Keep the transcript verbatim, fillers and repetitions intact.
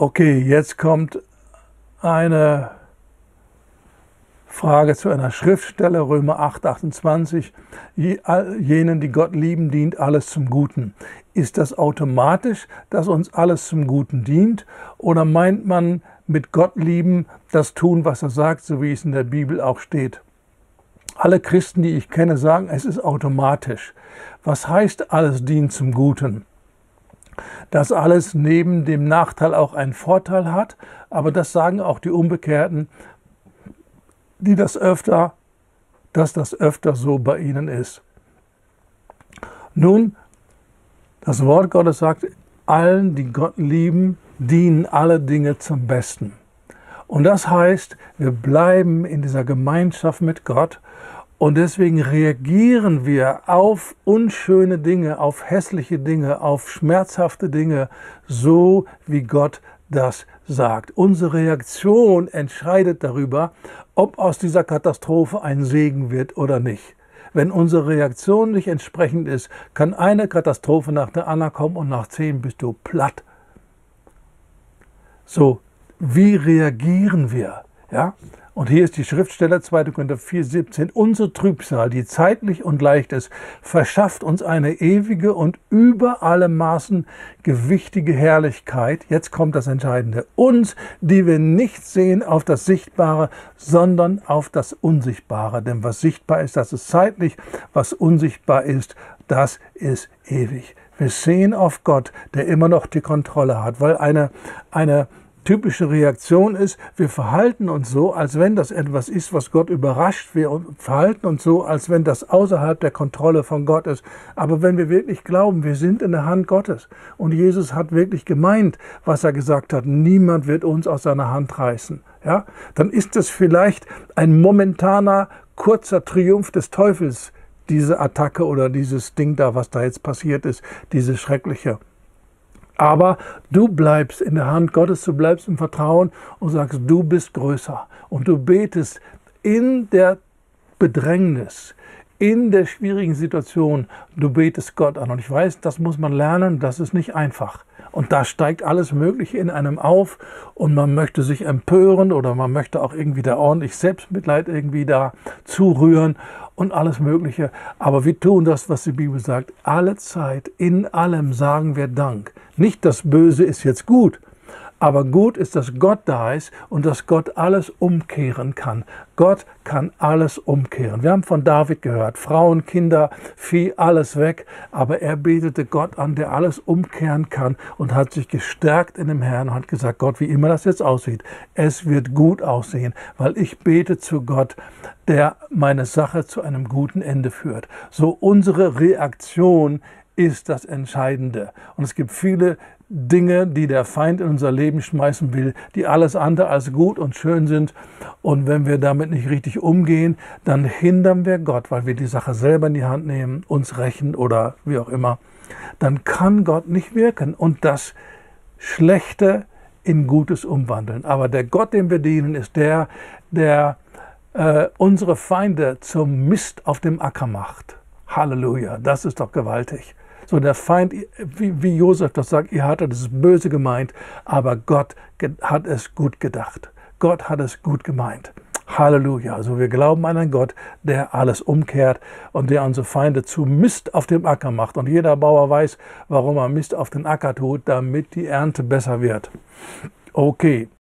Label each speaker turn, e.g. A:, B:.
A: Okay, jetzt kommt eine Frage zu einer Schriftstelle, Römer acht, achtundzwanzig. Jenen, die Gott lieben, dient alles zum Guten. Ist das automatisch, dass uns alles zum Guten dient? Oder meint man mit Gott lieben das tun, was er sagt, so wie es in der Bibel auch steht? Alle Christen, die ich kenne, sagen, es ist automatisch. Was heißt, alles dient zum Guten? Dass alles neben dem Nachteil auch einen Vorteil hat, aber das sagen auch die Umbekehrten, die das öfter, dass das öfter so bei ihnen ist. Nun, das Wort Gottes sagt, allen, die Gott lieben, dienen alle Dinge zum Besten. Und das heißt, wir bleiben in dieser Gemeinschaft mit Gott und deswegen reagieren wir auf unschöne Dinge, auf hässliche Dinge, auf schmerzhafte Dinge, so wie Gott das sagt. Unsere Reaktion entscheidet darüber, ob aus dieser Katastrophe ein Segen wird oder nicht. Wenn unsere Reaktion nicht entsprechend ist, kann eine Katastrophe nach der anderen kommen und nach zehn bist du platt. So, wie reagieren wir? Ja? Und hier ist die Schriftstelle zweiter Korinther vier, siebzehn. Unsere Trübsal, die zeitlich und leicht ist, verschafft uns eine ewige und über alle Maßen gewichtige Herrlichkeit. Jetzt kommt das Entscheidende. Uns, die wir nicht sehen auf das Sichtbare, sondern auf das Unsichtbare. Denn was sichtbar ist, das ist zeitlich. Was unsichtbar ist, das ist ewig. Wir sehen auf Gott, der immer noch die Kontrolle hat, weil eine, eine typische Reaktion ist, wir verhalten uns so, als wenn das etwas ist, was Gott überrascht. Wir verhalten uns so, als wenn das außerhalb der Kontrolle von Gott ist. Aber wenn wir wirklich glauben, wir sind in der Hand Gottes und Jesus hat wirklich gemeint, was er gesagt hat, niemand wird uns aus seiner Hand reißen, ja, dann ist es vielleicht ein momentaner, kurzer Triumph des Teufels, diese Attacke oder dieses Ding da, was da jetzt passiert ist, diese schreckliche. Aber du bleibst in der Hand Gottes, du bleibst im Vertrauen und sagst, du bist größer. Und du betest in der Bedrängnis, in der schwierigen Situation, du betest Gott an. Und ich weiß, das muss man lernen, das ist nicht einfach. Und da steigt alles Mögliche in einem auf und man möchte sich empören oder man möchte auch irgendwie da ordentlich Selbstmitleid irgendwie da zurühren und alles Mögliche. Aber wir tun das, was die Bibel sagt. Alle Zeit, in allem sagen wir Dank. Nicht das Böse ist jetzt gut, aber gut ist, dass Gott da ist und dass Gott alles umkehren kann. Gott kann alles umkehren. Wir haben von David gehört, Frauen, Kinder, Vieh, alles weg. Aber er betete Gott an, der alles umkehren kann und hat sich gestärkt in dem Herrn und hat gesagt, Gott, wie immer das jetzt aussieht, es wird gut aussehen, weil ich bete zu Gott, der meine Sache zu einem guten Ende führt. So unsere Reaktion ist das Entscheidende. Und es gibt viele Dinge, die der Feind in unser Leben schmeißen will, die alles andere als gut und schön sind. Und wenn wir damit nicht richtig umgehen, dann hindern wir Gott, weil wir die Sache selber in die Hand nehmen, uns rächen oder wie auch immer. Dann kann Gott nicht wirken und das Schlechte in Gutes umwandeln. Aber der Gott, dem wir dienen, ist der, der äh, unsere Feinde zum Mist auf dem Acker macht. Halleluja, das ist doch gewaltig. So der Feind, wie, wie Josef das sagt, ihr hattet es böse gemeint, aber Gott hat es gut gedacht. Gott hat es gut gemeint. Halleluja. Also wir glauben an einen Gott, der alles umkehrt und der unsere Feinde zu Mist auf dem Acker macht. Und jeder Bauer weiß, warum er Mist auf den Acker tut, damit die Ernte besser wird. Okay.